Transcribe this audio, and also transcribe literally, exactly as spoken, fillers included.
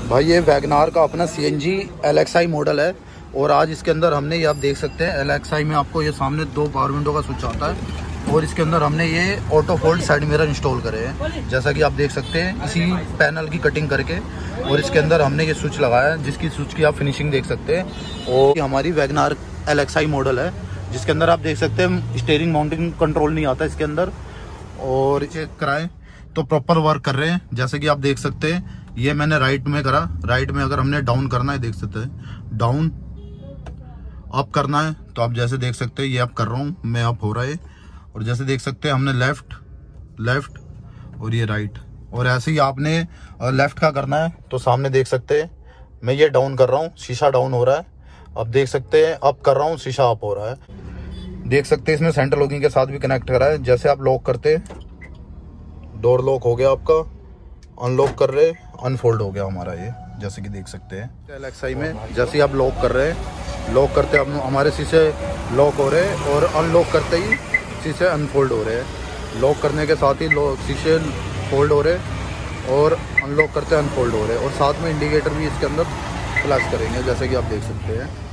भाई ये वैगनार का अपना C N G L X I model है और आज इसके अंदर हमने ये आप देख सकते हैं एल एक्स आई में आपको ये सामने दो पावर विंडो का स्विच आता है और इसके अंदर हमने ये auto fold side mirror install करे हैं, जैसा कि आप देख सकते हैं इसी पैनल की कटिंग करके। और इसके अंदर हमने ये स्विच लगाया है जिसकी स्विच की आप फिनिशिंग देख सकते हैं। और हमारी WagonR L X I model है जिसके अंदर आप देख सकते हैं स्टीयरिंग माउंटिंग कंट्रोल नहीं आता इसके अंदर। और चेक कराएं तो प्रॉपर वर्क कर रहे हैं, जैसे कि आप देख सकते हैं ये मैंने राइट में करा। राइट में अगर हमने डाउन करना है देख सकते हैं, डाउन अप करना है तो आप जैसे देख सकते हैं ये अप कर रहा हूँ मैं, अप हो रहा है। और जैसे देख सकते हैं हमने लेफ्ट लेफ्ट और ये राइट। और ऐसे ही आपने लेफ्ट का करना है तो सामने देख सकते हैं मैं ये डाउन कर रहा हूँ, शीशा डाउन हो रहा है। अब देख सकते हैं अप कर रहा हूँ, शीशा अप हो रहा है। देख सकते हैं इसमें सेंटर लॉकिंग के साथ भी कनेक्ट करा है। जैसे आप लॉक करते, डोर लॉक हो गया आपका, अनलॉक कर रहे अनफोल्ड हो गया हमारा ये, जैसे कि देख सकते हैं एल एक्स आई में। जैसे ही आप लॉक कर रहे हैं, लॉक करते हम हमारे शीशे लॉक हो रहे हैं और अनलॉक करते ही शीशे अनफोल्ड हो रहे हैं। लॉक करने के साथ ही शीशे फोल्ड हो रहे हैं और अनलॉक करते अनफोल्ड हो रहे हैं। और साथ में इंडिकेटर भी इसके अंदर फ्लैश करेंगे, जैसे कि आप देख सकते हैं।